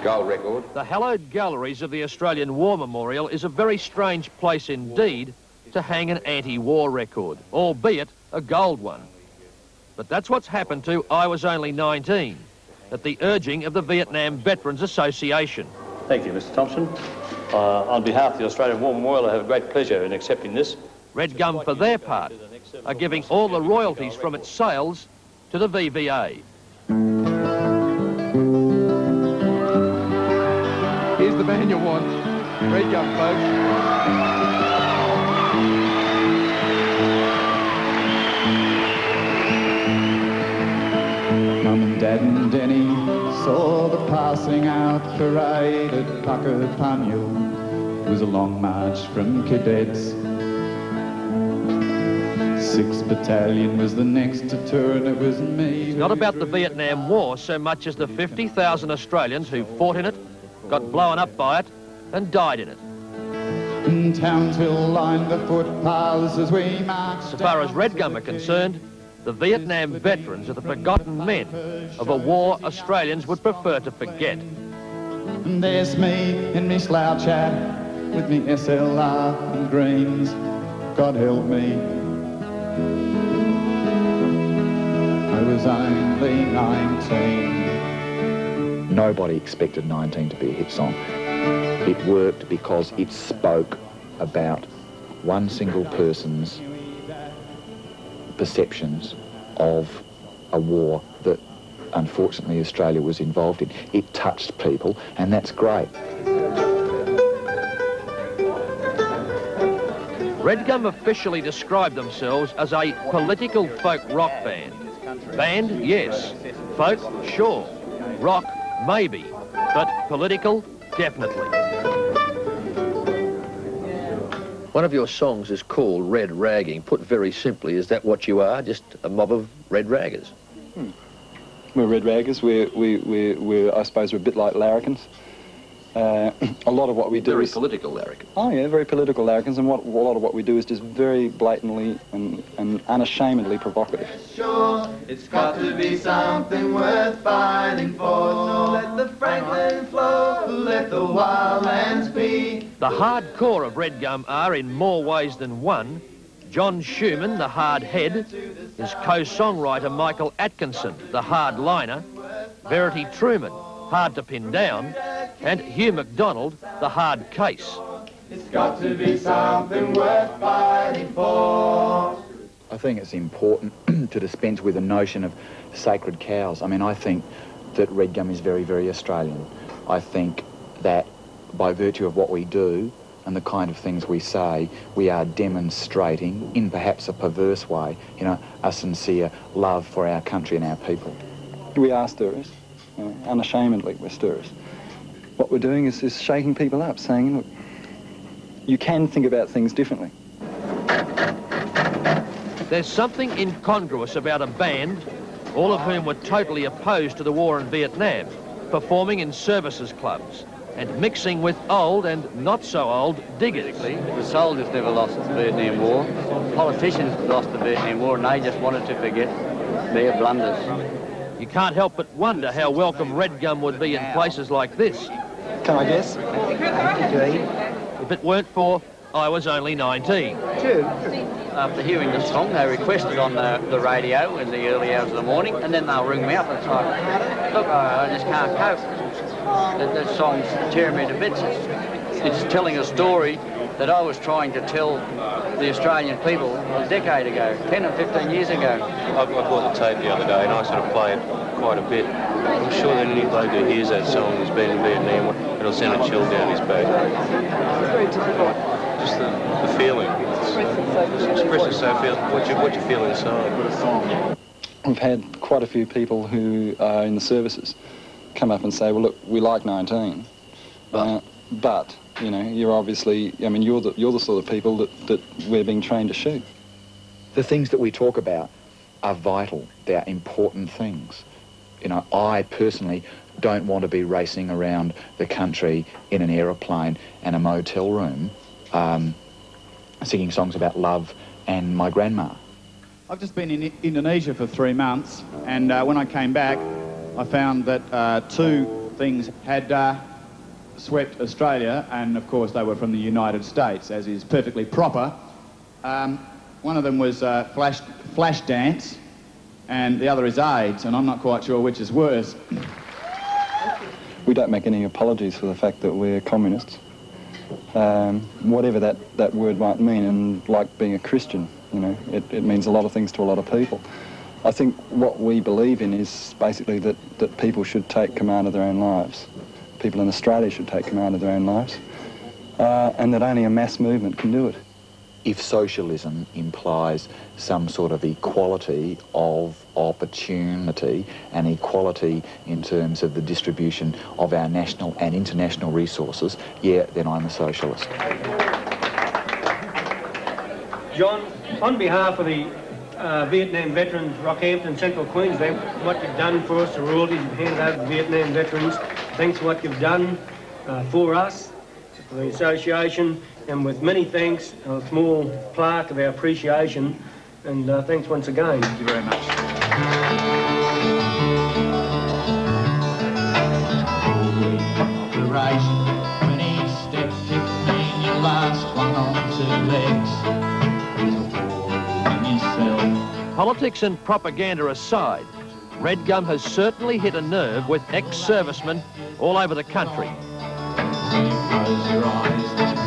Gold record. The hallowed galleries of the Australian War Memorial is a very strange place indeed to hang an anti-war record, albeit a gold one. But that's what's happened to I Was Only 19, at the urging of the Vietnam Veterans Association. Thank you, Mr. Thompson. On behalf of the Australian War Memorial, I have a great pleasure in accepting this. Redgum, for their part, are giving all the royalties from its sales to the VVA. Here's the band you want. Redgum, folks. Dad and Denny saw the passing out parade at Puckerpunnuel. It was a long march from cadets. 6th Battalion was the next to turn, it was me. It's not about the Vietnam War so much as the 50,000 Australians who fought in it, got blown up by it, and died in it. In Townsville lined the footpaths as we marched. So far as Redgum are concerned, the Vietnam veterans are the forgotten men of a war Australians would prefer to forget. And there's me in me slouch hat with me SLR and greens. God help me. I was only 19. Nobody expected 19 to be a hit song. It worked because it spoke about one single person's perceptions of a war that unfortunately Australia was involved in. It touched people, and that's great. Redgum officially described themselves as a political folk rock band. Band, yes. Folk, sure. Rock, maybe. But political, definitely. One of your songs is called Red Ragging. Put very simply, is that what you are? Just a mob of red raggers? We're red raggers. We're I suppose we're a bit like larrikins. A lot of what we do very is... political larrikins. Oh yeah, very political larrikins, and a lot of what we do is just very blatantly and unashamedly provocative. Sure, it's got to be something worth fighting for. So let the Franklin flow, let the wildlands be. The hardcore of Redgum are, in more ways than one, John Schumann, the hard head, his co-songwriter Michael Atkinson, the hard liner, Verity Truman, hard to pin down, and Hugh MacDonald, the hard case. It's got to be something worth fighting for. I think it's important to dispense with the notion of sacred cows. I mean, I think that Redgum is very, very Australian. I think that by virtue of what we do and the kind of things we say, we are demonstrating, in perhaps a perverse way, you know, a sincere love for our country and our people. We are stirrers. Unashamedly, we're stirrers. What we're doing is shaking people up, saying, look, you can think about things differently. There's something incongruous about a band, all of whom were totally opposed to the war in Vietnam, performing in services clubs and mixing with old and not so old diggers. The soldiers never lost the Vietnam War. Politicians lost the Vietnam War and they just wanted to forget their blunders. You can't help but wonder how welcome Redgum would be in places like this. Can I guess? If it weren't for I Was Only 19. After hearing the song, they requested on the radio in the early hours of the morning, and then they'll ring me up and it's like, look, I just can't cope. That song's tearing me to bits. It's telling a story that I was trying to tell the Australian people a decade ago, 10 or 15 years ago. I bought the tape the other day and I sort of play it quite a bit. I'm sure that any bloke who hears that song who's been in Vietnam, it'll send a chill down his back. It's very difficult. Just the feeling. Express yourself, what you feel inside. We've had quite a few people who are in the services come up and say, well, look, we like 19, but you know, you're obviously, I mean, you're the sort of people that we're being trained to shoot. The things that we talk about are vital. They're important things. You know, I personally don't want to be racing around the country in an aeroplane and a motel room singing songs about love and my grandma. I've just been in Indonesia for 3 months, and when I came back, I found that 2 things had swept Australia, and of course they were from the United States, as is perfectly proper. One of them was flash dance, and the other is AIDS, and I'm not quite sure which is worse. We don't make any apologies for the fact that we're communists. Whatever that word might mean, and like being a Christian, you know, it means a lot of things to a lot of people. I think what we believe in is basically that people should take command of their own lives. People in Australia should take command of their own lives, and that only a mass movement can do it. If socialism implies some sort of equality of opportunity and equality in terms of the distribution of our national and international resources, yeah, then I'm a socialist. John, on behalf of the Vietnam veterans, Rockhampton, Central Queensland, what you've done for us, the royalties you've handed over to Vietnam veterans, thanks for what you've done for us, for the association, and with many thanks, a small plaque of our appreciation, and thanks once again. Thank you very much. Operation, when each step 15, your last one on 2 legs. Politics and propaganda aside, Redgum has certainly hit a nerve with ex-servicemen all over the country. Close your eyes.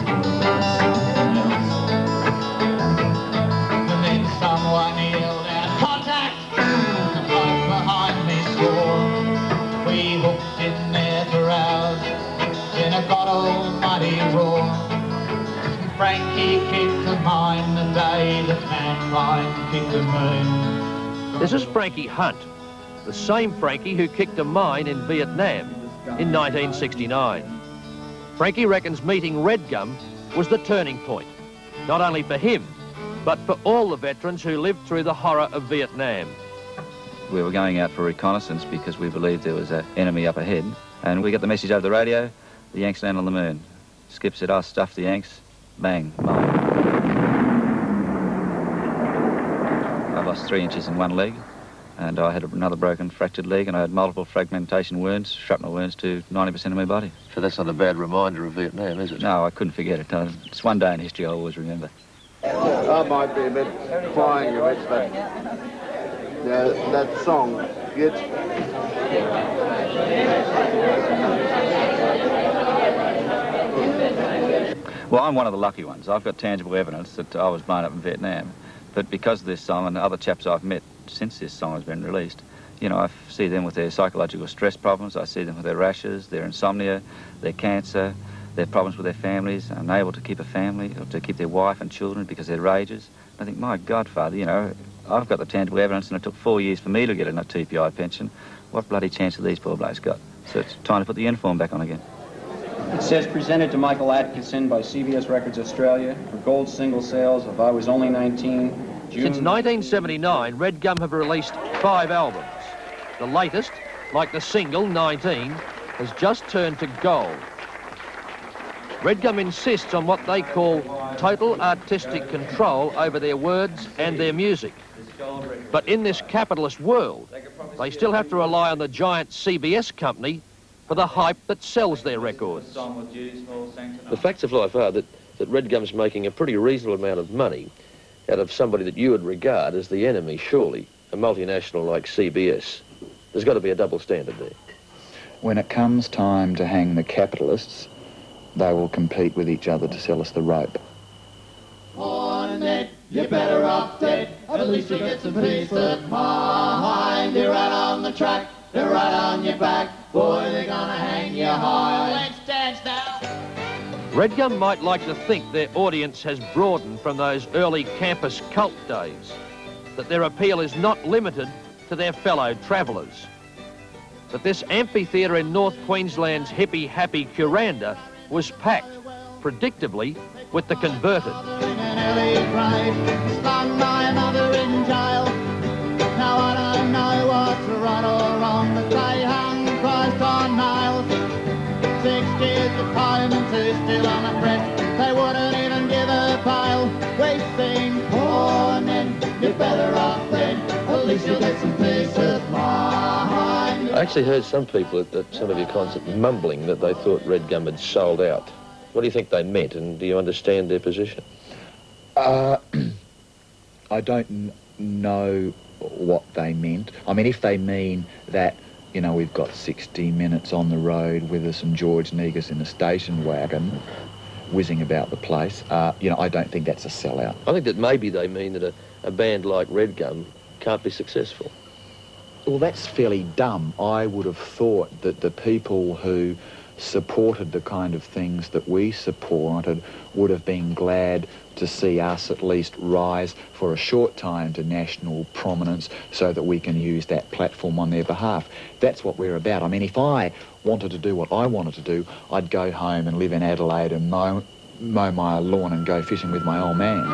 Someone yelled out, contact! The bloke behind me swore. We hooked in there for hours in a god almighty roar. Frankie kicked the mine the day that mankind kicked the moon. This is Frankie Hunt, the same Frankie who kicked a mine in Vietnam in 1969. Frankie reckons meeting Redgum was the turning point, not only for him, but for all the veterans who lived through the horror of Vietnam. We were going out for reconnaissance because we believed there was an enemy up ahead, and we got the message over the radio, the Yanks land on the moon. Skip said, "I'll stuff the Yanks." Bang, mine. I lost 3 inches in one leg, and I had another broken, fractured leg, and I had multiple fragmentation wounds, shrapnel wounds to 90% of my body. So that's not a bad reminder of Vietnam, is it? No, I couldn't forget it. It's one day in history I'll always remember. I might be a bit crying a bit, but that song gets... Well, I'm one of the lucky ones. I've got tangible evidence that I was blown up in Vietnam. But because of this song and the other chaps I've met since this song has been released, you know, I see them with their psychological stress problems, I see them with their rashes, their insomnia, their cancer, their problems with their families, unable to keep a family or to keep their wife and children because they're rages. I think, my God, Father, you know, I've got the tangible evidence and it took 4 years for me to get a TPI pension. What bloody chance have these poor blokes got? So it's time to put the uniform back on again. It says presented to Michael Atkinson by CBS Records Australia for gold single sales of I Was Only 19, June... Since 1979, Redgum have released 5 albums. The latest, like the single 19, has just turned to gold. Redgum insists on what they call total artistic control over their words and their music. But in this capitalist world, they still have to rely on the giant CBS company for the hype that sells their records. The facts of life are that Redgum's making a pretty reasonable amount of money out of somebody that you would regard as the enemy, surely, a multinational like CBS. There's got to be a double standard there. When it comes time to hang the capitalists, they will compete with each other to sell us the rope. On it, you're better off dead. At least you get some peace of mind. You're right on the track, they're right on your back. Boy, they're gonna hang you high. Let's dance now. Redgum might like to think their audience has broadened from those early campus cult days, that their appeal is not limited to their fellow travellers, that this amphitheatre in North Queensland's hippie happy Kuranda was packed, predictably, with the converted. Slung my mother in jail. Now I don't know what's right or wrong, but they hung Christ on nails. 6 years of time and 2 still on a press. They wouldn't even give a bail. We've seen poor men, you're better off then. At least you'll get some peace of mind. I actually heard some people at some of your concerts mumbling that they thought Redgum had sold out. What do you think they meant, and do you understand their position? I don't know what they meant. I mean, if they mean that, you know, we've got 60 minutes on the road with us and George Negus in a station wagon whizzing about the place, you know, I don't think that's a sellout. I think that maybe they mean that a band like Redgum can't be successful. Well, that's fairly dumb. I would have thought that the people who supported the kind of things that we supported would have been glad to see us at least rise for a short time to national prominence so that we can use that platform on their behalf. That's what we're about. I mean, if I wanted to do what I wanted to do, I'd go home and live in Adelaide and mow my lawn and go fishing with my old man.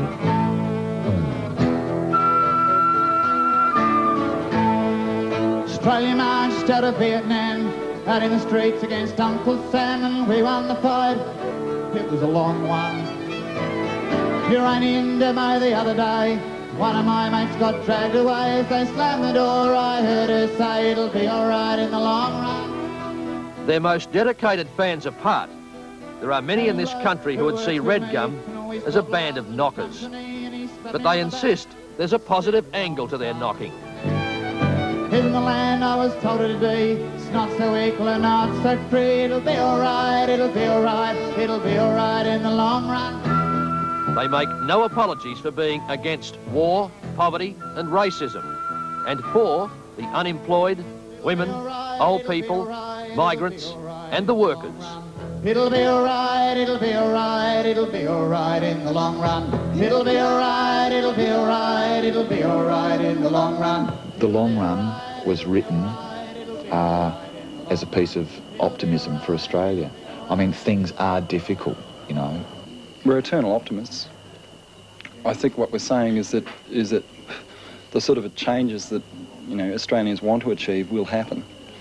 Australia marched out of Vietnam, out in the streets against Uncle Sam, and we won the fight. It was a long one. Uranium demo the other day. One of my mates got dragged away as they slammed the door. I heard her say it'll be all right in the long run. Their most dedicated fans apart, there are many in this country who would see Redgum as a band of knockers. But they insist there's a positive angle to their knocking. In the land I was told it to be, it's not so equal and not so free. It'll be all right, it'll be all right, it'll be all right in the long run. They make no apologies for being against war, poverty and racism, and for the unemployed, women, old people, migrants and the workers. It'll be all right, it'll be all right, it'll be all right in the long run. It'll be all right, it'll be all right, it'll be all right in the long run. The Long Run was written as a piece of optimism for Australia. I mean, things are difficult, you know. We're eternal optimists. I think what we're saying is that the sort of changes that, you know, Australians want to achieve will happen.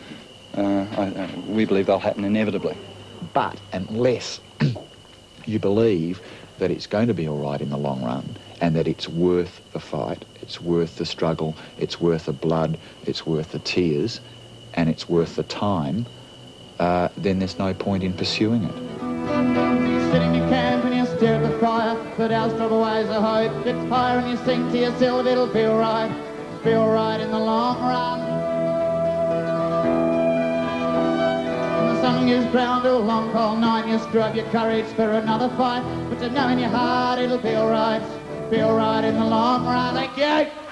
We believe they'll happen inevitably. But unless you believe that it's going to be all right in the long run and that it's worth the fight, it's worth the struggle, it's worth the blood, it's worth the tears, and it's worth the time, then there's no point in pursuing it. You sit in your camp and you stare at the fire, but our struggle ways of hope gets higher and you think to yourself, it'll be all right in the long run. And the sun gives ground to a long cold night, you screw up your courage for another fight, but you know in your heart it'll be all right in the long run. Thank you.